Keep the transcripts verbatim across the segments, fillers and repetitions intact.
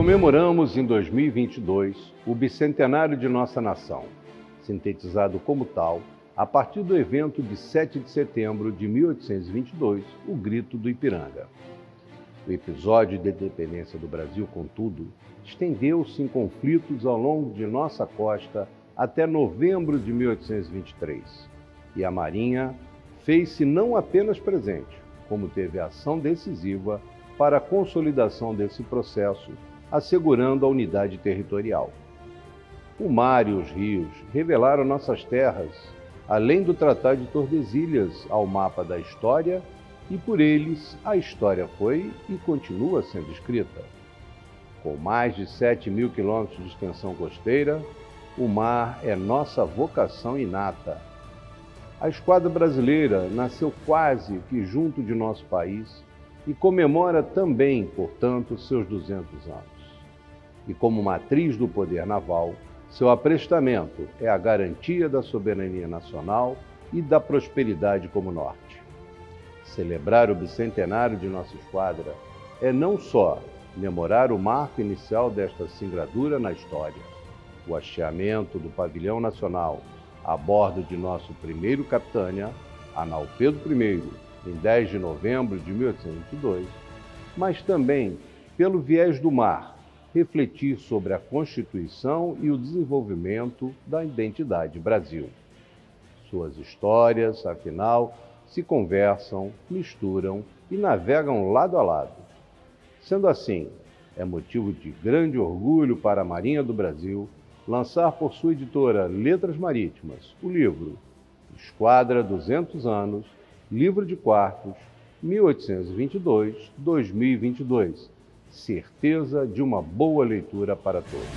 Comemoramos em dois mil e vinte e dois o bicentenário de nossa nação, sintetizado como tal a partir do evento de sete de setembro de mil oitocentos e vinte e dois, o Grito do Ipiranga. O episódio de independência do Brasil, contudo, estendeu-se em conflitos ao longo de nossa costa até novembro de mil oitocentos e vinte e três, e a Marinha fez-se não apenas presente, como teve ação decisiva para a consolidação desse processo, assegurando a unidade territorial. O mar e os rios revelaram nossas terras, além do Tratado de Tordesilhas, ao mapa da história, e por eles a história foi e continua sendo escrita. Com mais de sete mil quilômetros de extensão costeira, o mar é nossa vocação inata. A Esquadra Brasileira nasceu quase que junto de nosso país e comemora também, portanto, seus duzentos anos. E como matriz do poder naval, seu aprestamento é a garantia da soberania nacional e da prosperidade como norte. Celebrar o bicentenário de nossa esquadra é não só memorar o marco inicial desta singradura na história, o hasteamento do pavilhão nacional a bordo de nosso primeiro capitânia, Anal Pedro primeiro, em dez de novembro de mil oitocentos e vinte e dois, mas também, pelo viés do mar, refletir sobre a Constituição e o desenvolvimento da identidade Brasil. Suas histórias, afinal, se conversam, misturam e navegam lado a lado. Sendo assim, é motivo de grande orgulho para a Marinha do Brasil lançar por sua editora Letras Marítimas o livro Esquadra duzentos anos, Livro de Quartos, mil oitocentos e vinte e dois a dois mil e vinte e dois. Certeza de uma boa leitura para todos.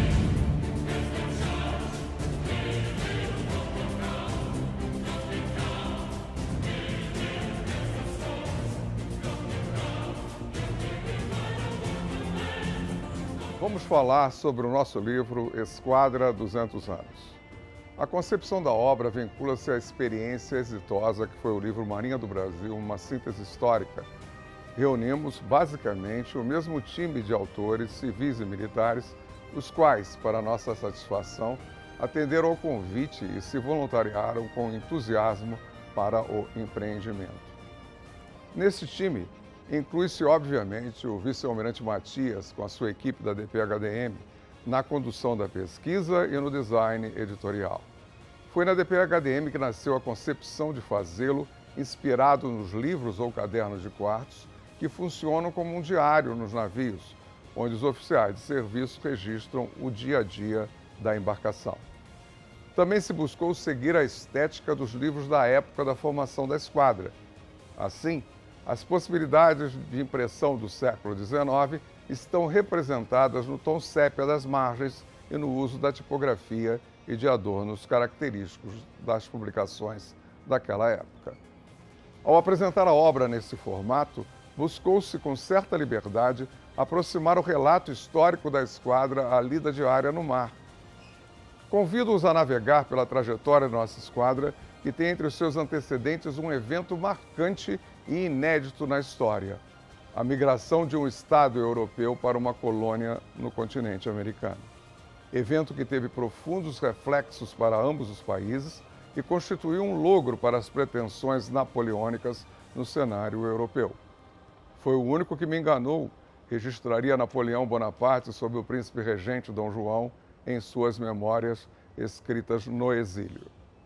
Vamos falar sobre o nosso livro Esquadra duzentos anos. A concepção da obra vincula-se à experiência exitosa que foi o livro Marinha do Brasil, uma síntese histórica. Reunimos, basicamente, o mesmo time de autores civis e militares, os quais, para nossa satisfação, atenderam ao convite e se voluntariaram com entusiasmo para o empreendimento. Nesse time, inclui-se, obviamente, o vice-almirante Matias, com a sua equipe da D P H D M, na condução da pesquisa e no design editorial. Foi na D P H D M que nasceu a concepção de fazê-lo inspirado nos livros ou cadernos de quartos, que funcionam como um diário nos navios, onde os oficiais de serviço registram o dia a dia da embarcação. Também se buscou seguir a estética dos livros da época da formação da esquadra. Assim, as possibilidades de impressão do século dezenove estão representadas no tom sépia das margens e no uso da tipografia e de adornos característicos das publicações daquela época. Ao apresentar a obra nesse formato, buscou-se com certa liberdade aproximar o relato histórico da esquadra à lida diária no mar. Convido-os a navegar pela trajetória da nossa esquadra, que tem entre os seus antecedentes um evento marcante e inédito na história: a migração de um Estado europeu para uma colônia no continente americano. Evento que teve profundos reflexos para ambos os países e constituiu um logro para as pretensões napoleônicas no cenário europeu. Foi o único que me enganou, registraria Napoleão Bonaparte sob o príncipe regente Dom João em suas memórias escritas no exílio.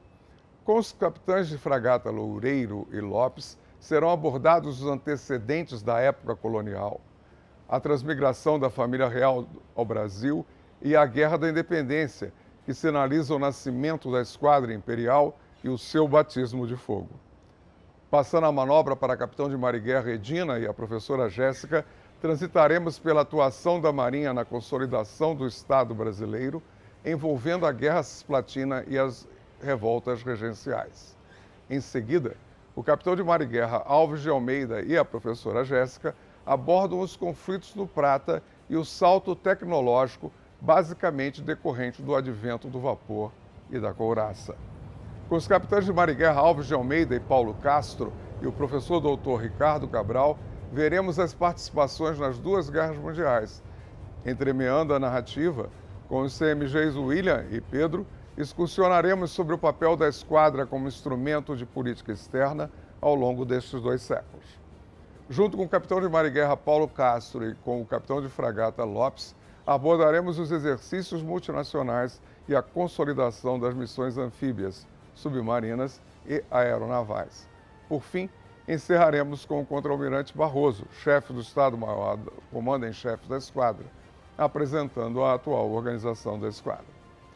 Com os capitães de fragata Loureiro e Lopes serão abordados os antecedentes da época colonial, a transmigração da família real ao Brasil e a Guerra da Independência, que sinaliza o nascimento da Esquadra Imperial e o seu batismo de fogo. Passando a manobra para a capitão de mar e guerra Edina e a professora Jéssica, transitaremos pela atuação da Marinha na consolidação do Estado brasileiro, envolvendo a Guerra Cisplatina e as revoltas regenciais. Em seguida, o capitão de mar e guerra Alves de Almeida e a professora Jéssica abordam os conflitos do Prata e o salto tecnológico, basicamente decorrente do advento do vapor e da couraça. Com os capitães de mar e guerra Alves de Almeida e Paulo Castro e o professor doutor Ricardo Cabral, veremos as participações nas duas guerras mundiais, Entremeando a narrativa, com os C M Gs William e Pedro, excursionaremos sobre o papel da esquadra como instrumento de política externa ao longo destes dois séculos. Junto com o capitão de mar e guerra Paulo Castro e com o capitão de fragata Lopes, abordaremos os exercícios multinacionais e a consolidação das missões anfíbias, submarinas e aeronavais. Por fim, encerraremos com o contra-almirante Barroso, chefe do Estado-Maior, comando-em-chefe da esquadra, apresentando a atual organização da esquadra.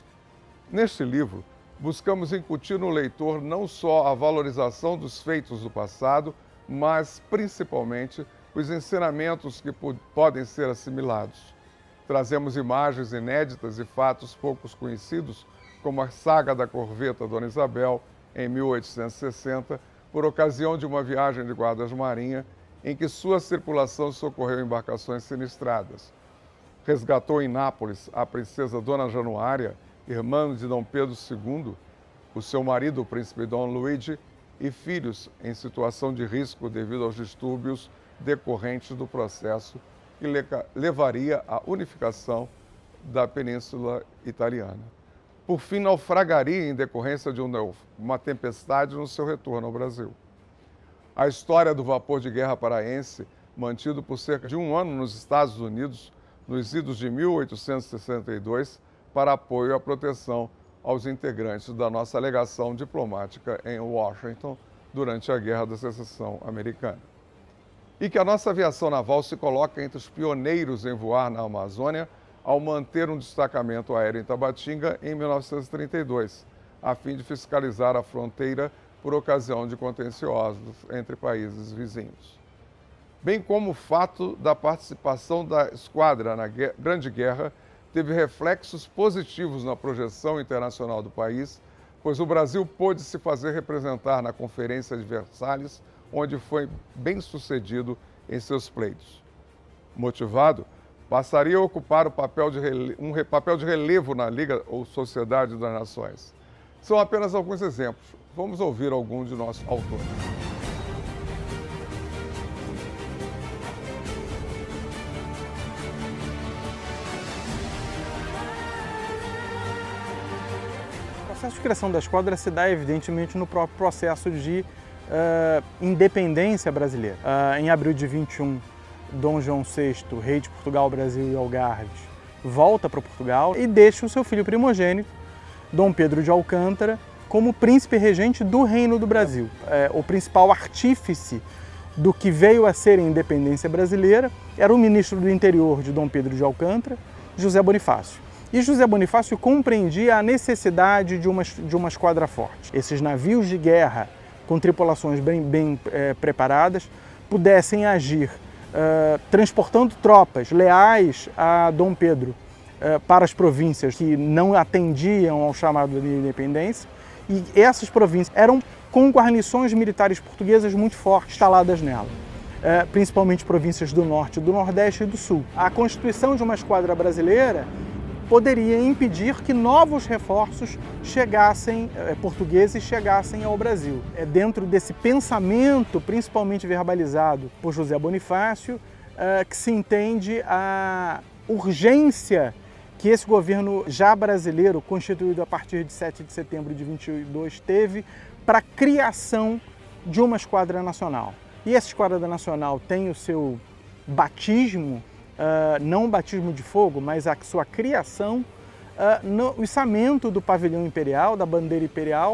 Neste livro, buscamos incutir no leitor não só a valorização dos feitos do passado, mas, principalmente, os ensinamentos que podem ser assimilados. Trazemos imagens inéditas e fatos poucos conhecidos, como a saga da corveta Dona Isabel, em mil oitocentos e sessenta, por ocasião de uma viagem de guardas-marinha, em que sua tripulação socorreu embarcações sinistradas. Resgatou em Nápoles a princesa Dona Januária, irmã de Dom Pedro segundo, o seu marido, o príncipe Dom Luigi, e filhos em situação de risco devido aos distúrbios decorrentes do processo que levaria à unificação da Península Italiana. Por fim, naufragaria em decorrência de uma tempestade no seu retorno ao Brasil. A história do vapor de guerra paraense, mantido por cerca de um ano nos Estados Unidos, nos idos de mil oitocentos e sessenta e dois, para apoio à proteção aos integrantes da nossa legação diplomática em Washington durante a Guerra da Secessão Americana. E que a nossa aviação naval se coloca entre os pioneiros em voar na Amazônia ao manter um destacamento aéreo em Tabatinga em mil novecentos e trinta e dois, a fim de fiscalizar a fronteira por ocasião de contenciosos entre países vizinhos. Bem como o fato da participação da esquadra na Grande Guerra teve reflexos positivos na projeção internacional do país, pois o Brasil pôde se fazer representar na Conferência de Versalhes, onde foi bem sucedido em seus pleitos. Motivado, passaria a ocupar o papel de relevo, um papel de relevo na Liga ou Sociedade das Nações. São apenas alguns exemplos. Vamos ouvir algum de nossos autores. O processo de criação da esquadra se dá, evidentemente, no próprio processo de uh, independência brasileira. Uh, em abril de vinte e um, Dom João sexto, rei de Portugal, Brasil e Algarves, volta para Portugal e deixa o seu filho primogênito, Dom Pedro de Alcântara, como príncipe regente do Reino do Brasil. É, o principal artífice do que veio a ser a independência brasileira era o ministro do interior de Dom Pedro de Alcântara, José Bonifácio. E José Bonifácio compreendia a necessidade de uma, de uma esquadra forte. Esses navios de guerra, com tripulações bem, bem é, preparadas, pudessem agir Uh, transportando tropas leais a Dom Pedro uh, para as províncias que não atendiam ao chamado de independência, e essas províncias eram com guarnições militares portuguesas muito fortes instaladas nela, uh, principalmente províncias do Norte, do Nordeste e do Sul. A constituição de uma esquadra brasileira poderia impedir que novos reforços chegassem, eh, portugueses chegassem ao Brasil. É dentro desse pensamento, principalmente verbalizado por José Bonifácio, eh, que se entende a urgência que esse governo já brasileiro, constituído a partir de sete de setembro de vinte e dois, teve para a criação de uma esquadra nacional. E essa esquadra nacional tem o seu batismo, Uh, não o batismo de fogo, mas a sua criação uh, no içamento do pavilhão imperial, da bandeira imperial,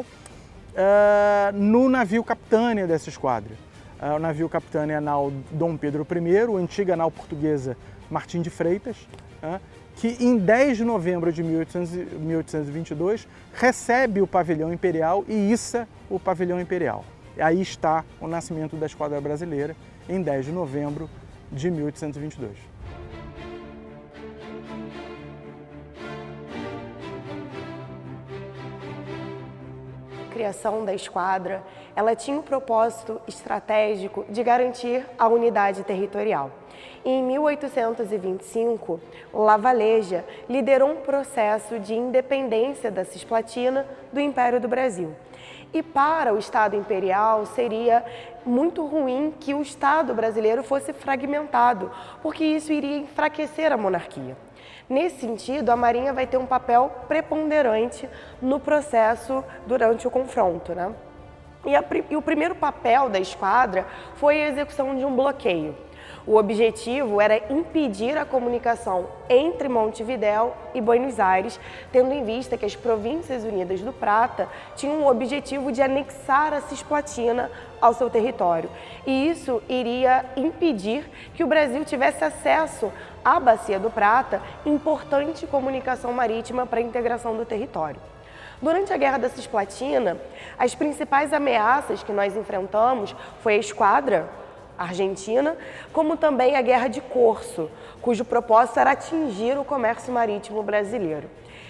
uh, no navio capitânia dessa esquadra. Uh, o navio capitânia nau Dom Pedro I, a antiga nau portuguesa Martim de Freitas, uh, que em dez de novembro de mil oitocentos e vinte e dois recebe o pavilhão imperial e issa o pavilhão imperial. Aí está o nascimento da esquadra brasileira, em dez de novembro de mil oitocentos e vinte e dois. A criação da esquadra, ela tinha o propósito estratégico de garantir a unidade territorial. E em mil oitocentos e vinte e cinco, Lavalleja liderou um processo de independência da Cisplatina do Império do Brasil. E para o Estado Imperial seria muito ruim que o Estado brasileiro fosse fragmentado, porque isso iria enfraquecer a monarquia. Nesse sentido, a Marinha vai ter um papel preponderante no processo durante o confronto, né? E, a, e o primeiro papel da esquadra foi a execução de um bloqueio. O objetivo era impedir a comunicação entre Montevidéu e Buenos Aires, tendo em vista que as Províncias Unidas do Prata tinham o objetivo de anexar a Cisplatina ao seu território. E isso iria impedir que o Brasil tivesse acesso à Bacia do Prata, importante comunicação marítima para a integração do território. Durante a Guerra da Cisplatina, as principais ameaças que nós enfrentamos foi a esquadra argentina, como também a Guerra de Corso, cujo propósito era atingir o comércio marítimo brasileiro.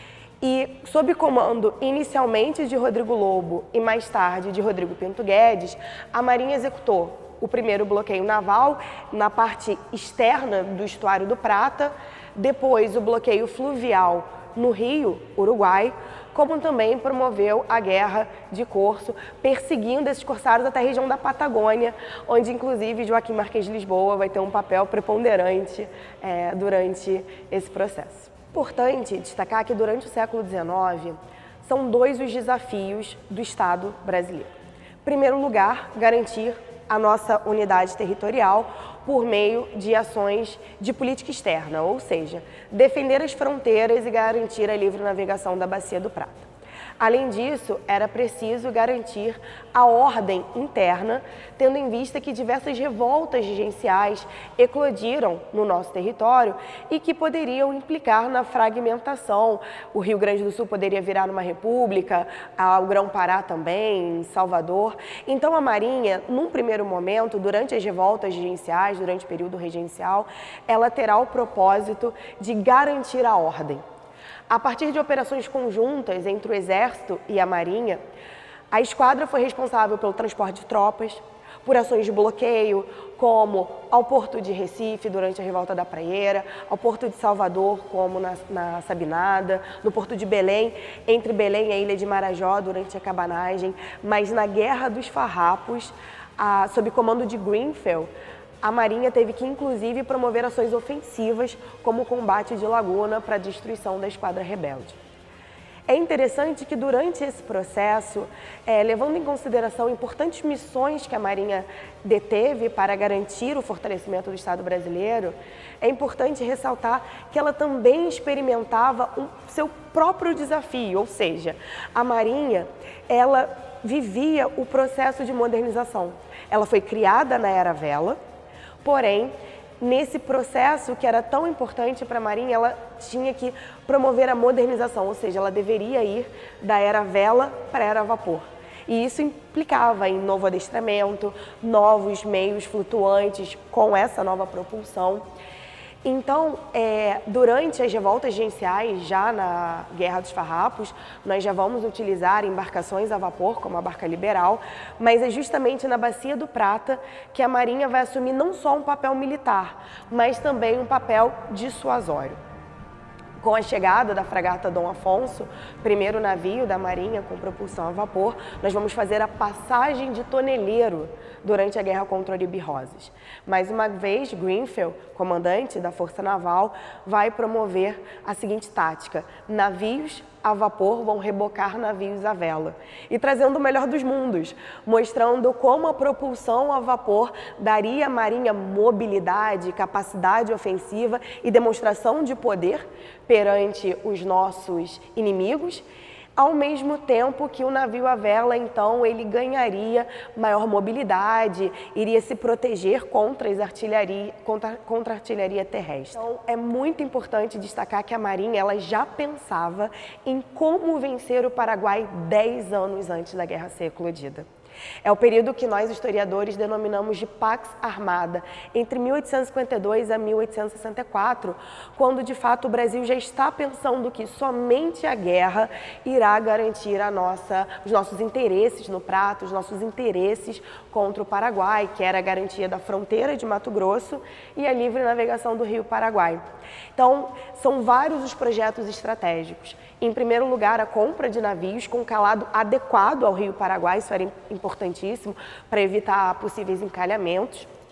E, sob comando inicialmente de Rodrigo Lobo e mais tarde de Rodrigo Pinto Guedes, a Marinha executou o primeiro bloqueio naval na parte externa do estuário do Prata, depois o bloqueio fluvial no Rio, Uruguai, como também promoveu a Guerra de Corso, perseguindo esses corsários até a região da Patagônia, onde inclusive Joaquim Marquês de Lisboa vai ter um papel preponderante é, durante esse processo. Importante destacar que durante o século dezenove são dois os desafios do Estado brasileiro. Em primeiro lugar, garantir a nossa unidade territorial por meio de ações de política externa, ou seja, defender as fronteiras e garantir a livre navegação da Bacia do Prata. Além disso, era preciso garantir a ordem interna, tendo em vista que diversas revoltas regenciais eclodiram no nosso território e que poderiam implicar na fragmentação. O Rio Grande do Sul poderia virar uma república, o Grão-Pará também, Salvador. Então a Marinha, num primeiro momento, durante as revoltas regenciais, durante o período regencial, ela terá o propósito de garantir a ordem. A partir de operações conjuntas entre o Exército e a Marinha, a esquadra foi responsável pelo transporte de tropas, por ações de bloqueio, como ao Porto de Recife durante a Revolta da Praieira, ao Porto de Salvador, como na, na Sabinada, no Porto de Belém, entre Belém e a Ilha de Marajó durante a cabanagem, mas na Guerra dos Farrapos, a, sob comando de Greenfield, a Marinha teve que, inclusive, promover ações ofensivas, como o combate de Laguna para a destruição da esquadra rebelde. É interessante que, durante esse processo, é, levando em consideração importantes missões que a Marinha deteve para garantir o fortalecimento do Estado brasileiro, é importante ressaltar que ela também experimentava o seu próprio desafio, ou seja, a Marinha, ela vivia o processo de modernização. Ela foi criada na Era Vela. Porém, nesse processo que era tão importante para a Marinha, ela tinha que promover a modernização, ou seja, ela deveria ir da era vela para a era vapor. E isso implicava em novo adestramento, novos meios flutuantes com essa nova propulsão. Então, é, durante as revoltas regenciais, já na Guerra dos Farrapos, nós já vamos utilizar embarcações a vapor, como a barca liberal, mas é justamente na Bacia do Prata que a Marinha vai assumir não só um papel militar, mas também um papel dissuasório. Com a chegada da fragata Dom Afonso, primeiro navio da Marinha com propulsão a vapor, nós vamos fazer a passagem de toneleiro durante a guerra contra Oribe Rosas. Mais uma vez, Greenfield, comandante da Força Naval, vai promover a seguinte tática: navios a vapor vão rebocar navios à vela, e trazendo o melhor dos mundos, mostrando como a propulsão a vapor daria à Marinha mobilidade, capacidade ofensiva e demonstração de poder perante os nossos inimigos, ao mesmo tempo que o navio à vela, então, ele ganharia maior mobilidade, iria se proteger contra, as artilharia, contra, contra a artilharia terrestre. Então, é muito importante destacar que a Marinha ela já pensava em como vencer o Paraguai dez anos antes da guerra ser eclodida. É o período que nós, historiadores, denominamos de Pax Armada, entre mil oitocentos e cinquenta e dois a mil oitocentos e sessenta e quatro, quando de fato o Brasil já está pensando que somente a guerra irá garantir a nossa, os nossos interesses no Prata, os nossos interesses contra o Paraguai, que era a garantia da fronteira de Mato Grosso e a livre navegação do Rio Paraguai. Então, são vários os projetos estratégicos. Em primeiro lugar, a compra de navios com calado adequado ao Rio Paraguai, isso era importantíssimo para evitar possíveis encalhamentos.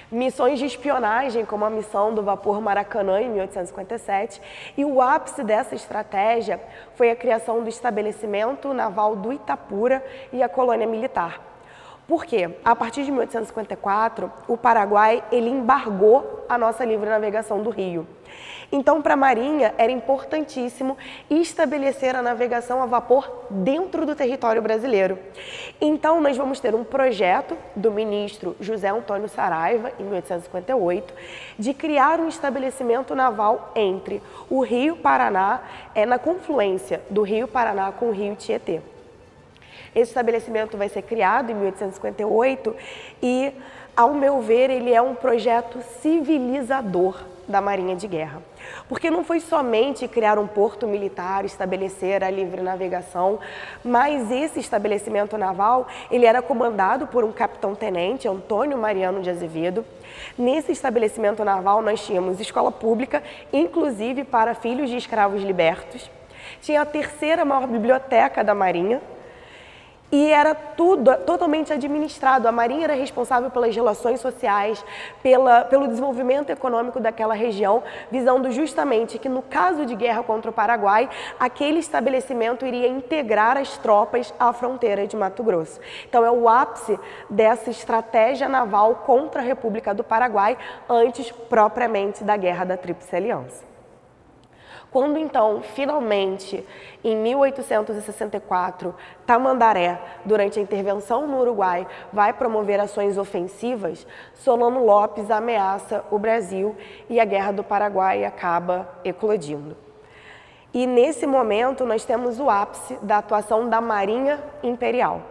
missões de espionagem, como a missão do vapor Maracanã, em mil oitocentos e cinquenta e sete, e o ápice dessa estratégia foi a criação do estabelecimento naval do Itapura e a colônia militar. Por quê? A partir de mil oitocentos e cinquenta e quatro, o Paraguai ele embargou a nossa livre navegação do Rio. Então, para a Marinha, era importantíssimo estabelecer a navegação a vapor dentro do território brasileiro. Então, nós vamos ter um projeto do ministro José Antônio Saraiva, em mil oitocentos e cinquenta e oito, de criar um estabelecimento naval entre o Rio Paraná, é, na confluência do Rio Paraná com o Rio Tietê. Esse estabelecimento vai ser criado em mil oitocentos e cinquenta e oito e, ao meu ver, ele é um projeto civilizador da Marinha de Guerra. Porque não foi somente criar um porto militar, estabelecer a livre navegação, mas esse estabelecimento naval, ele era comandado por um capitão-tenente, Antônio Mariano de Azevedo. Nesse estabelecimento naval nós tínhamos escola pública, inclusive para filhos de escravos libertos. Tinha a terceira maior biblioteca da Marinha, e era tudo totalmente administrado. A Marinha era responsável pelas relações sociais, pela, pelo desenvolvimento econômico daquela região, visando justamente que, no caso de guerra contra o Paraguai, aquele estabelecimento iria integrar as tropas à fronteira de Mato Grosso. Então, é o ápice dessa estratégia naval contra a República do Paraguai, antes propriamente da Guerra da Tríplice Aliança. Quando, então, finalmente, em mil oitocentos e sessenta e quatro, Tamandaré, durante a intervenção no Uruguai, vai promover ações ofensivas, Solano Lopes ameaça o Brasil e a Guerra do Paraguai acaba eclodindo. E, nesse momento, nós temos o ápice da atuação da Marinha Imperial.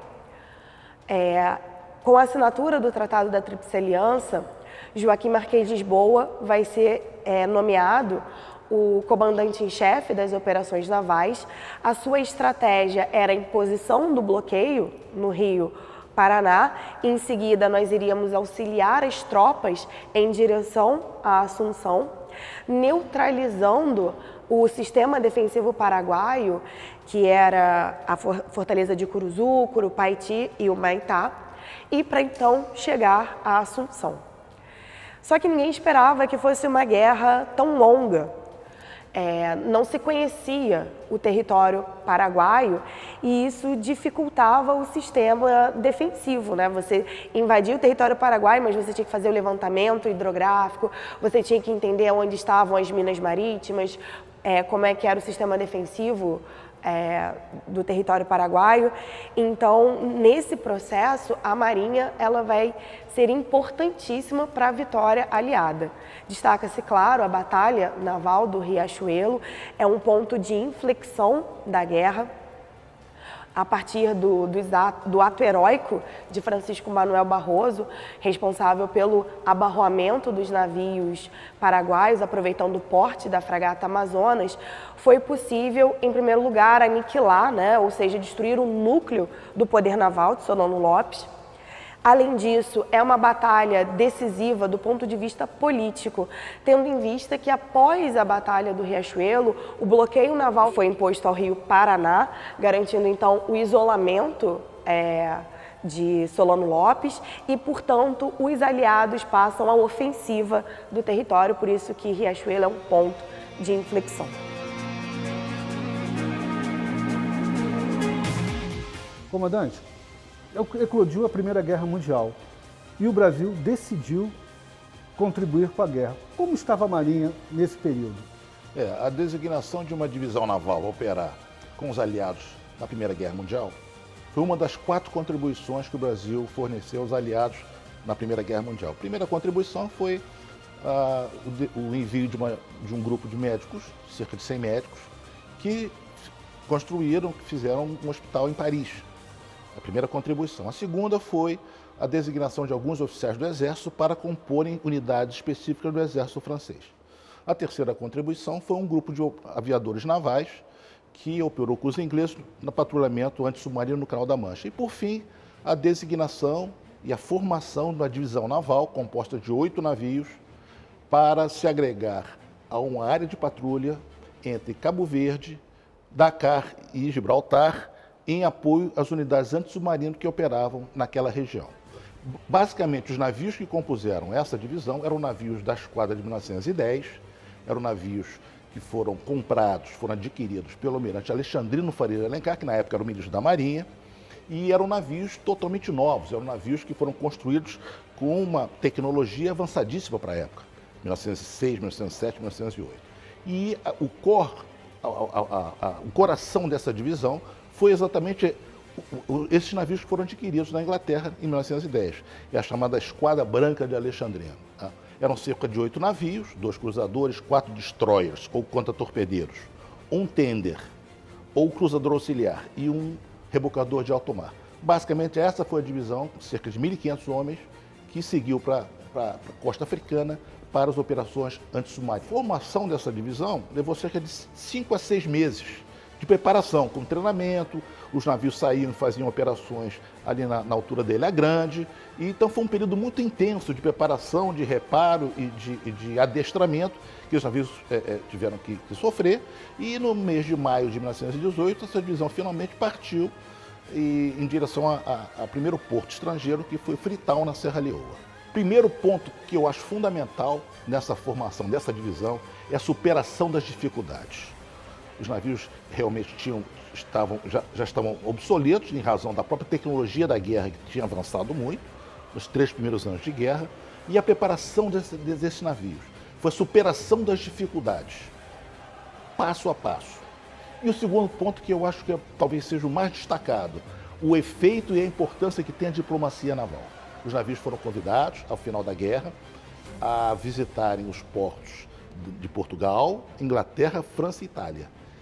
É, com a assinatura do Tratado da Tríplice Aliança, Joaquim Marquês de Lisboa vai ser é, nomeado o comandante em chefe das operações navais. A sua estratégia era a imposição do bloqueio no Rio Paraná. Em seguida, nós iríamos auxiliar as tropas em direção à Assunção, neutralizando o sistema defensivo paraguaio, que era a fortaleza de Curuzu, Curupaiti e o Maitá, e para então chegar à Assunção. Só que ninguém esperava que fosse uma guerra tão longa. É, não se conhecia o território paraguaio e isso dificultava o sistema defensivo, né? Você invadia o território paraguaio, mas você tinha que fazer o levantamento hidrográfico, você tinha que entender onde estavam as minas marítimas, é, como é que era o sistema defensivo É, do território paraguaio. Então, nesse processo, a Marinha ela vai ser importantíssima para a vitória aliada. Destaca-se, claro, a Batalha Naval do Riachuelo, é um ponto de inflexão da guerra, a partir do, do, do ato heróico de Francisco Manuel Barroso, responsável pelo abarroamento dos navios paraguaios, aproveitando o porte da fragata Amazonas, foi possível, em primeiro lugar, aniquilar, né, ou seja, destruir o núcleo do poder naval de Solano Lopes. Além disso, é uma batalha decisiva do ponto de vista político, tendo em vista que após a Batalha do Riachuelo, o bloqueio naval foi imposto ao Rio Paraná, garantindo então o isolamento é, de Solano Lopes e, portanto, os aliados passam à ofensiva do território, por isso que Riachuelo é um ponto de inflexão. Comandante, eclodiu a Primeira Guerra Mundial e o Brasil decidiu contribuir com a guerra. Como estava a Marinha nesse período? É, a designação de uma divisão naval a operar com os aliados na Primeira Guerra Mundial foi uma das quatro contribuições que o Brasil forneceu aos aliados na Primeira Guerra Mundial. A primeira contribuição foi ah, o, de, o envio de, uma, de um grupo de médicos, cerca de cem médicos, que construíram, que fizeram um hospital em Paris. A primeira contribuição. A segunda foi a designação de alguns oficiais do Exército para comporem unidades específicas do Exército francês. A terceira contribuição foi um grupo de aviadores navais que operou com os ingleses no patrulhamento antissubmarino no Canal da Mancha. E, por fim, a designação e a formação de uma divisão naval composta de oito navios para se agregar a uma área de patrulha entre Cabo Verde, Dakar e Gibraltar, em apoio às unidades antissubmarinas que operavam naquela região. Basicamente, os navios que compuseram essa divisão eram navios da esquadra de mil novecentos e dez, eram navios que foram comprados, foram adquiridos pelo almirante Alexandrino Faria de Alencar, que na época era o ministro da Marinha, e eram navios totalmente novos, eram navios que foram construídos com uma tecnologia avançadíssima para a época, mil novecentos e seis, mil novecentos e sete, mil novecentos e oito. E a, o core, a, a, a, a, o coração dessa divisão foi exatamente o, o, esses navios que foram adquiridos na Inglaterra em mil novecentos e dez, é a chamada Esquadra Branca de Alexandrino. Tá? Eram cerca de oito navios, dois cruzadores, quatro destroyers ou contra-torpedeiros, um tender ou cruzador auxiliar e um rebocador de alto mar. Basicamente, essa foi a divisão, cerca de mil e quinhentos homens, que seguiu para a costa africana para as operações antissubmarinas. A formação dessa divisão levou cerca de cinco a seis meses de preparação, com treinamento, os navios saíam e faziam operações ali na, na altura da Ilha Grande, e então foi um período muito intenso de preparação, de reparo e de, e de adestramento que os navios é, é, tiveram que, que sofrer, e no mês de maio de mil novecentos e dezoito essa divisão finalmente partiu e, em direção ao primeiro porto estrangeiro, que foi Freetown, na Serra Leoa. Primeiro ponto que eu acho fundamental nessa formação dessa divisão é a superação das dificuldades. Os navios realmente tinham, estavam, já, já estavam obsoletos em razão da própria tecnologia da guerra, que tinha avançado muito nos três primeiros anos de guerra, e a preparação desse, desses navios. Foi a superação das dificuldades, passo a passo. E o segundo ponto, que eu acho que é, talvez seja o mais destacado, o efeito e a importância que tem a diplomacia naval. Os navios foram convidados, ao final da guerra, a visitarem os portos de Portugal, Inglaterra, França e Itália,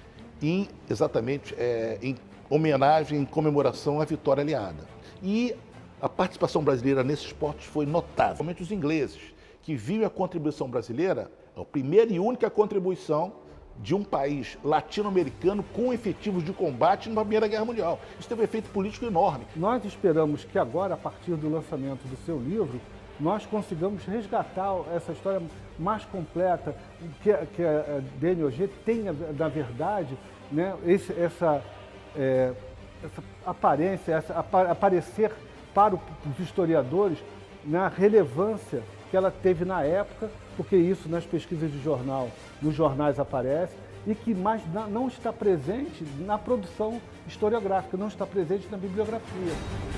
em, exatamente é, em homenagem, em comemoração à vitória aliada. E a participação brasileira nesses portos foi notável, principalmente os ingleses, que viram a contribuição brasileira, a primeira e única contribuição de um país latino-americano com efetivos de combate na Primeira Guerra Mundial. Isso teve um efeito político enorme. Nós esperamos que agora, a partir do lançamento do seu livro, nós consigamos resgatar essa história mais completa, que, que a D N O G tenha, na verdade, né, esse, essa, é, essa aparência, essa, aparecer para os historiadores na relevância que ela teve na época, porque isso nas pesquisas de jornal, nos jornais aparece, e que mais não está presente na produção historiográfica, não está presente na bibliografia.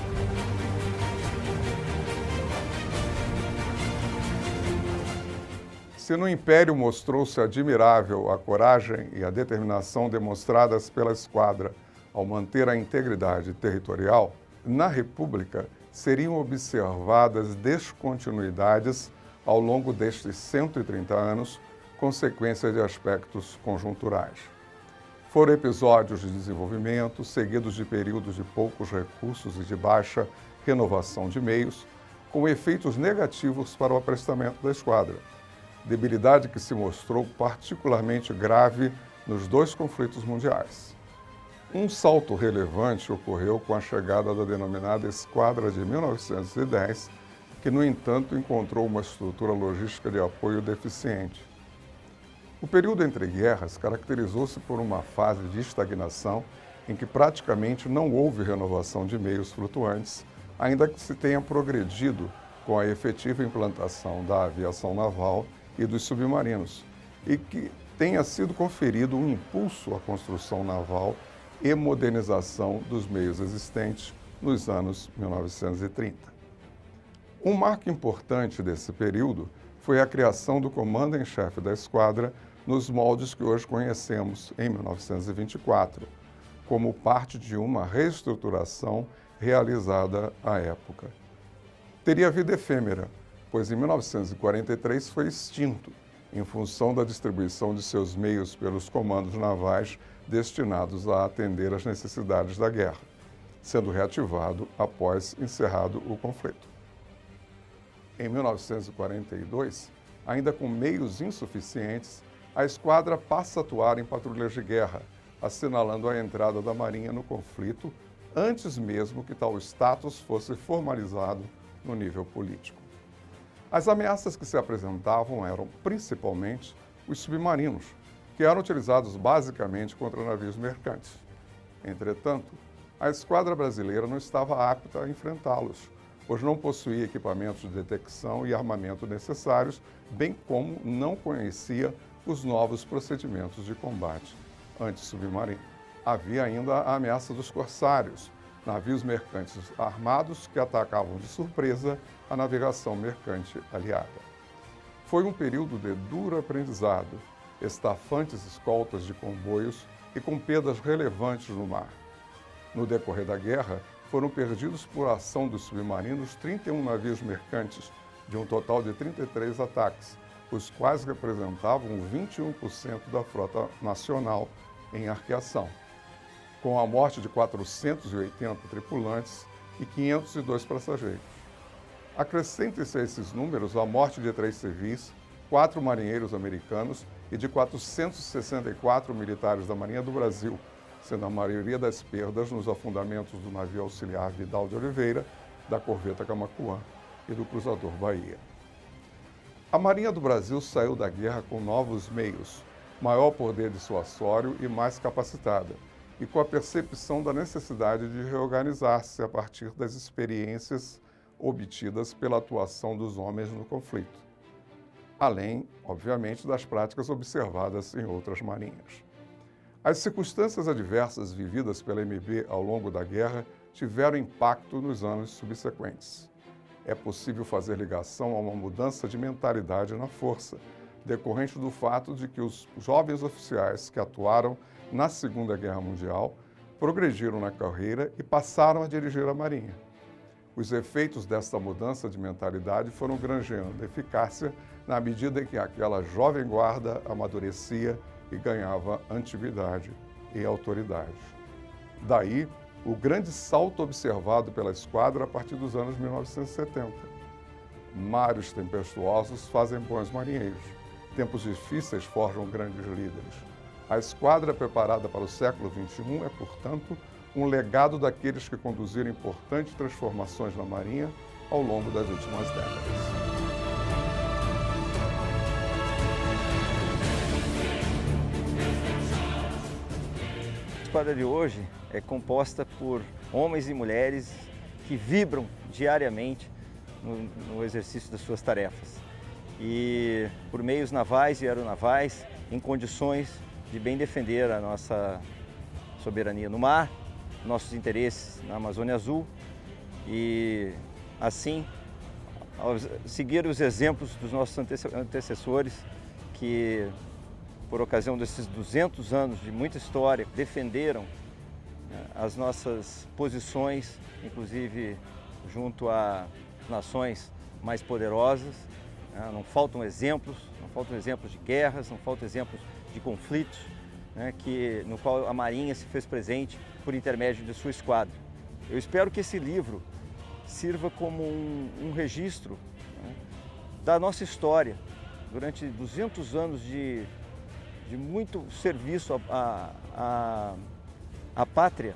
Se no Império mostrou-se admirável a coragem e a determinação demonstradas pela esquadra ao manter a integridade territorial, na República seriam observadas descontinuidades ao longo destes cento e trinta anos, consequência de aspectos conjunturais. Foram episódios de desenvolvimento, seguidos de períodos de poucos recursos e de baixa renovação de meios, com efeitos negativos para o aprestamento da esquadra. Debilidade que se mostrou particularmente grave nos dois conflitos mundiais. Um salto relevante ocorreu com a chegada da denominada Esquadra de mil novecentos e dez, que, no entanto, encontrou uma estrutura logística de apoio deficiente. O período entre guerras caracterizou-se por uma fase de estagnação em que praticamente não houve renovação de meios flutuantes, ainda que se tenha progredido com a efetiva implantação da aviação naval e dos submarinos, e que tenha sido conferido um impulso à construção naval e modernização dos meios existentes nos anos mil novecentos e trinta. Um marco importante desse período foi a criação do comando-em-chefe da esquadra nos moldes que hoje conhecemos em mil novecentos e vinte e quatro, como parte de uma reestruturação realizada à época. Teria vida efêmera, pois em mil novecentos e quarenta e três foi extinto, em função da distribuição de seus meios pelos comandos navais destinados a atender às necessidades da guerra, sendo reativado após encerrado o conflito. Em mil novecentos e quarenta e dois, ainda com meios insuficientes, a esquadra passa a atuar em patrulhas de guerra, assinalando a entrada da Marinha no conflito, antes mesmo que tal status fosse formalizado no nível político. As ameaças que se apresentavam eram principalmente os submarinos, que eram utilizados basicamente contra navios mercantes. Entretanto, a esquadra brasileira não estava apta a enfrentá-los, pois não possuía equipamentos de detecção e armamento necessários, bem como não conhecia os novos procedimentos de combate antissubmarino. Havia ainda a ameaça dos corsários, navios mercantes armados que atacavam de surpresa a navegação mercante aliada. Foi um período de duro aprendizado, estafantes escoltas de comboios e com perdas relevantes no mar. No decorrer da guerra, foram perdidos por ação dos submarinos trinta e um navios mercantes, de um total de trinta e três ataques, os quais representavam vinte e um por cento da frota nacional em arqueação, com a morte de quatrocentos e oitenta tripulantes e quinhentos e dois passageiros. Acrescente-se a esses números a morte de três civis, quatro marinheiros americanos e de quatrocentos e sessenta e quatro militares da Marinha do Brasil, sendo a maioria das perdas nos afundamentos do navio auxiliar Vidal de Oliveira, da corveta Camaquã e do cruzador Bahia. A Marinha do Brasil saiu da guerra com novos meios, maior poder dissuasório e mais capacitada, e com a percepção da necessidade de reorganizar-se a partir das experiências obtidas pela atuação dos homens no conflito, além, obviamente, das práticas observadas em outras marinhas. As circunstâncias adversas vividas pela M B ao longo da guerra tiveram impacto nos anos subsequentes. É possível fazer ligação a uma mudança de mentalidade na força, decorrente do fato de que os jovens oficiais que atuaram na Segunda Guerra Mundial progrediram na carreira e passaram a dirigir a Marinha. Os efeitos desta mudança de mentalidade foram granjeando eficácia na medida em que aquela jovem guarda amadurecia e ganhava antiguidade e autoridade. Daí, o grande salto observado pela esquadra a partir dos anos mil novecentos e setenta. Mares tempestuosos fazem bons marinheiros. Tempos difíceis forjam grandes líderes. A esquadra preparada para o século vinte e um é, portanto, um legado daqueles que conduziram importantes transformações na Marinha ao longo das últimas décadas. A esquadra de hoje é composta por homens e mulheres que vibram diariamente no, no exercício das suas tarefas e por meios navais e aeronavais em condições de bem defender a nossa soberania no mar, nossos interesses na Amazônia Azul e assim seguir os exemplos dos nossos antecessores que, por ocasião desses duzentos anos de muita história, defenderam né, as nossas posições, inclusive junto a nações mais poderosas. Né, não faltam exemplos, não faltam exemplos de guerras, não faltam exemplos de conflitos, né, que, no qual a Marinha se fez presente por intermédio de sua esquadra. Eu espero que esse livro sirva como um, um registro né, da nossa história, durante duzentos anos de de muito serviço à, à, à pátria.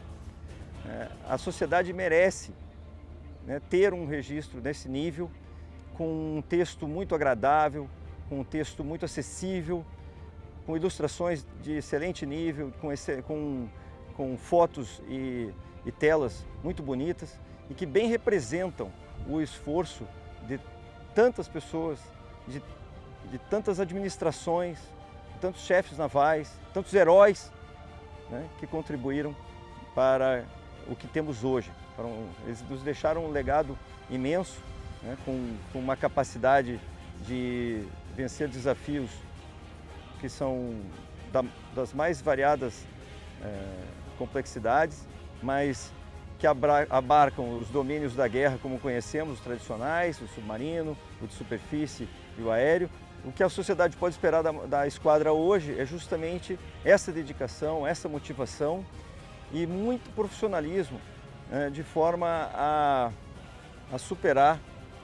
A sociedade merece né, ter um registro desse nível, com um texto muito agradável, com um texto muito acessível, com ilustrações de excelente nível, com, esse, com, com fotos e, e telas muito bonitas e que bem representam o esforço de tantas pessoas, de, de tantas administrações, tantos chefes navais, tantos heróis né, que contribuíram para o que temos hoje. Eles nos deixaram um legado imenso, né, com, com uma capacidade de vencer desafios que são da, das mais variadas é, complexidades, mas que abarcam os domínios da guerra como conhecemos, os tradicionais, o submarino, o de superfície e o aéreo. O que a sociedade pode esperar da, da esquadra hoje é justamente essa dedicação, essa motivação e muito profissionalismo, né, de forma a, a superar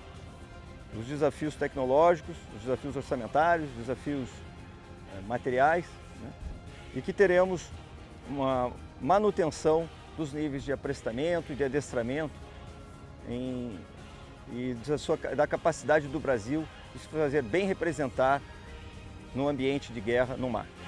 os desafios tecnológicos, os desafios orçamentários, os desafios é, materiais, né, e que teremos uma manutenção dos níveis de aprestamento e de adestramento em, e da, sua, da capacidade do Brasil de se fazer bem representar no ambiente de guerra no mar.